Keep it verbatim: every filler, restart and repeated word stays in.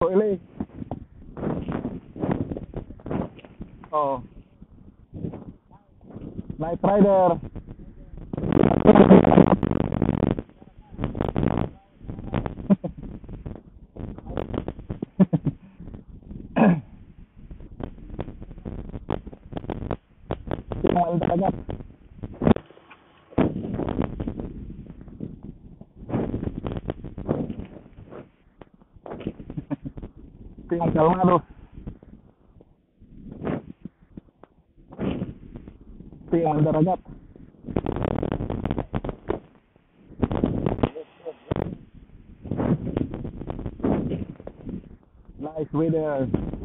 Really? Oh. Night Rider. Tingnan dagat. Tingnan kalmado. Tingnan dagat. Nice weather.